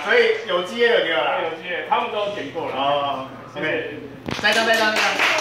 所以有机也有给我啦。 有机，他们都点过了。 哦 ，OK， 再张。